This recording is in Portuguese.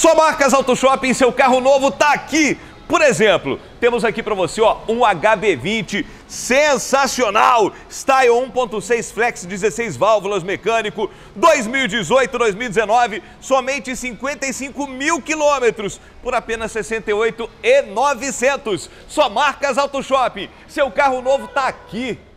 Só Marcas Auto Shopping, seu carro novo tá aqui. Por exemplo, temos aqui para você um HB20 sensacional, Style 1.6 Flex 16 válvulas mecânico, 2018, 2019, somente 55 mil quilômetros por apenas 68.900. Só Marcas Auto Shopping, seu carro novo tá aqui.